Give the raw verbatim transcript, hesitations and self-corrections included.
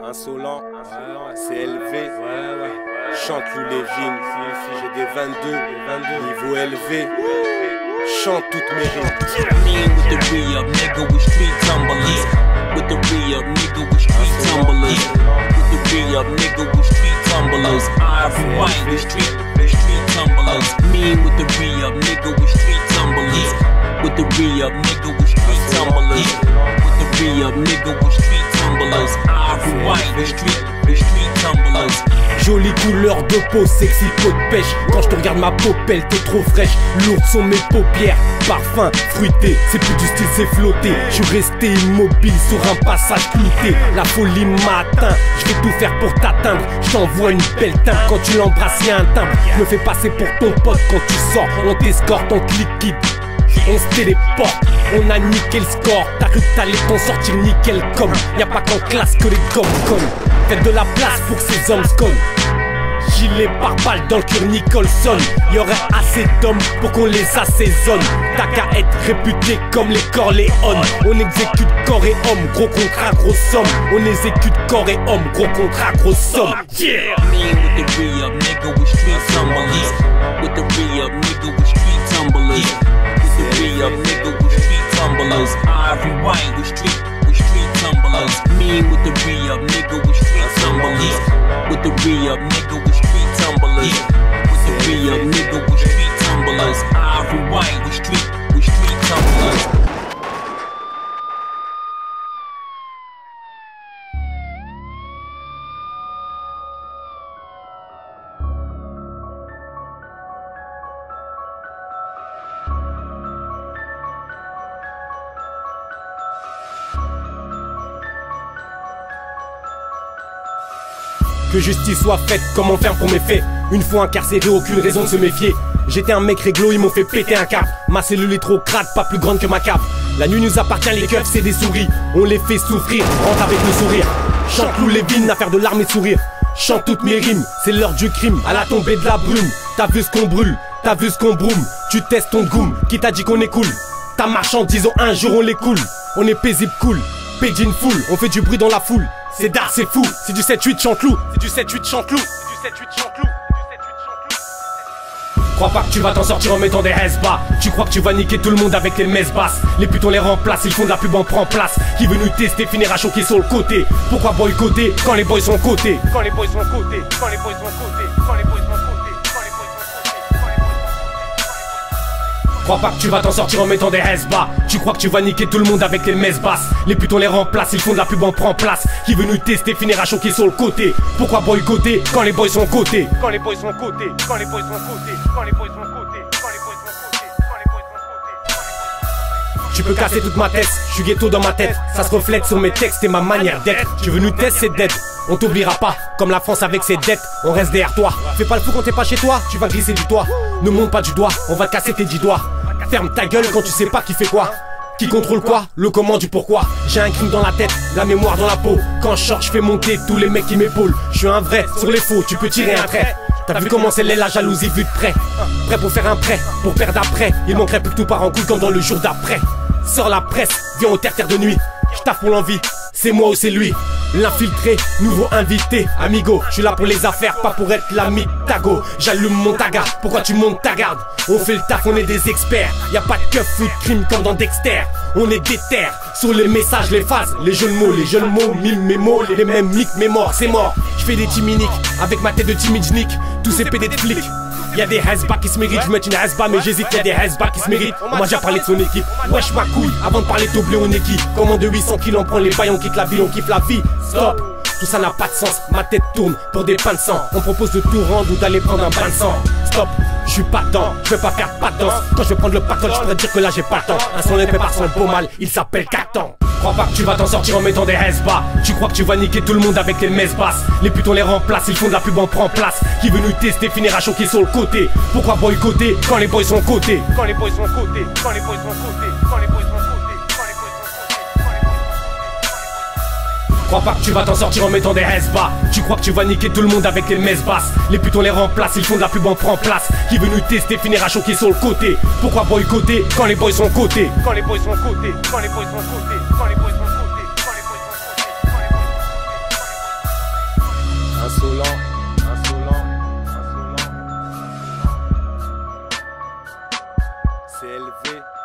Insolent, c'est élevé. Chante Lou Lévin, j'ai des vingt-deux, niveau élevé. Chante toutes mes rimes. Me with the re-up, nigga, we street tumblers. With the re-up, nigga, we street tumblers. With the re-up, nigga, we street tumblers. Ivory white, we street, we street tumblers. Me with the re-up, nigga, we street tumblers. With the re-up, nigga, we street tumblers. With the re-up, nigga, we street tumblers. Ivory white, we street, we street tumblers. Jolie couleur de peau, sexy peau de pêche. Quand je te regarde ma popelle, t'es trop fraîche. Lourdes sont mes paupières, parfum fruité. C'est plus du style, c'est flotté. Je suis resté immobile sur un passage clouté. La folie m'atteint, je vais tout faire pour t'atteindre. Je t'envoie une belle teinte, quand tu l'embrasses y'a un timbre. Je me fais passer pour ton pote quand tu sors. On t'escorte, on te liquide, on se téléporte. On a niqué le score, t'as cru que t'allais t'en sortir nickel comme. Y'a pas qu'en classe que les com-com. Faites de la place pour que ces hommes se collent. Gilet par balle dans le cœur Nicholson. Y'aurait assez d'hommes pour qu'on les assaisonne. T'as qu'à être réputé comme les Corléones. On exécute corps et homme, gros contrat, grosse somme. On exécute corps et homme, gros contrat, grosse somme. Yeah! Me with the re-up, nigga, we street tumblers. With the re-up, nigga, we street tumblers. With the re-up, nigga, we street tumblers. Ivory white, we street, we street tumblers. Me with the re-up, nigga, we street tumblers. With the re-up, nigga, we street tumblers. With the re-up, nigga, we street tumblers. Ivory white, we street, we street tumblers. Que justice soit faite, comment faire pour mes faits. Une fois incarcéré, aucune raison de se méfier. J'étais un mec réglo, ils m'ont fait péter un cap. Ma cellule est trop crade, pas plus grande que ma cape. La nuit nous appartient, les keufs c'est des souris. On les fait souffrir, rentre avec le sourire. Chante Lou Lévin, affaire de larmes et de sourire. Chante toutes mes rimes, c'est l'heure du crime. À la tombée de la brume, t'as vu ce qu'on brûle, t'as vu ce qu'on broum. Tu testes ton goum, qui t'a dit qu'on est cool. Ta marchandise, oh, un jour on les coule. On est paisible, cool, Pédine full, on fait du bruit dans la foule. C'est d'art, c'est fou, c'est du sept huit Chanteloup. C'est du sept huit Chanteloup. C'est du sept huit Chanteloup. Crois pas que tu vas t'en sortir en mettant des S-bas. Tu crois que tu vas niquer tout le monde avec les messes basses. Les putes on les remplace, ils font de la pub en prend place. Qui veut nous tester finira choqué sur le côté. Pourquoi boycotter quand les boys sont cotés? Quand les boys sont cotés, quand les boys sont cotés, quand les boys sont cotés, quand les boys sont cotés, quand les boys sont cotés. Crois pas que tu vas t'en sortir en mettant des S-bas. Tu crois que tu vas niquer tout le monde avec les messes basses. Les putes on les remplace, ils font de la pub en prend place. Qui veut nous tester finira choqué sur le côté. Pourquoi boycotter quand les boys sont cotés? Quand les boys sont cotés, quand les boys sont cotés, quand les boys sont cotés, quand les boys sont cotés, quand les boys sont cotés. Tu peux casser toute ma tête, je suis ghetto dans ma tête. Ça se reflète sur mes textes et ma manière d'être. Tu veux nous tester, c'est dead. On t'oubliera pas, comme la France avec ses dettes. On reste derrière toi. Fais pas le fou quand t'es pas chez toi, tu vas glisser du toit. Ne monte pas du doigt, on va te casser tes dix doigts. Ferme ta gueule quand tu sais pas qui fait quoi. Qui contrôle quoi, le comment du pourquoi. J'ai un crime dans la tête, la mémoire dans la peau. Quand je sors, je fais monter tous les mecs qui m'épaulent. Je suis un vrai, sur les faux, tu peux tirer un trait. T'as vu comment c'est la jalousie vue de près. Prêt pour faire un prêt, pour perdre après. Il manquerait plus que tout part en couille comme dans le jour d'après. Sors la presse, viens au terre-terre de nuit. Je taffe pour l'envie, c'est moi ou c'est lui. L'infiltré, nouveau invité, amigo. Je suis là pour les affaires, pas pour être l'ami de Tago. J'allume mon taga, pourquoi tu montes ta garde? On fait le taf, on est des experts. Y'a pas de keuf ou de crime comme dans Dexter. On est déter, sur les messages, les phases, les jeux de mots, les jeux de mots, mille mémos, les mêmes mics, mais mort, c'est mort. Je fais des timiniques, avec ma tête de timide nick. Tous ces pédés de flics. Y'a des Hezba qui se méritent, je mets une Hezba mais j'hésite, y'a des Hezba qui se méritent. On m'a déjà parlé de son équipe, wesh ma couille. Avant de parler de blé on est qui? Comment de huit cents kilos on prend les bails, on quitte la ville, on kiffe la vie. Stop, tout ça n'a pas de sens, ma tête tourne pour des pains de sang. On propose de tout rendre ou d'aller prendre un bain de sang. Stop, je suis pas dedans, je vais pas faire pas de danse. Quand je vais prendre le pactole, je pourrais dire que là j'ai pas le temps. Un son épais par son beau mal, il s'appelle Catan. Crois pas que tu vas t'en sortir en mettant des S-bas. Tu crois que tu vas niquer tout le monde avec les messes basses. Les putes on les remplace, ils font de la pub en prend place. Qui veut nous tester finira choqué sur le côté. Pourquoi boycotter quand les boys sont cotés? Quand les boys sont cotés, quand les boys sont cotés, quand les boys sont cotés, quand les boys sont cotés, quand les boys sont cotés. Crois pas que tu vas t'en sortir en mettant des S-bas. Tu crois que tu vas niquer tout le monde avec les messes basses. Les putes on les remplace, ils font de la pub en prend place. Qui veut nous tester finira choqué sur le côté. Pourquoi boycotter quand les boys sont cotés? Quand les boys sont cotés, quand les boys sont cotés, quand les boys sont cotés, quand les boys sont cotés, quand les boys sont cotés. c'est élevé.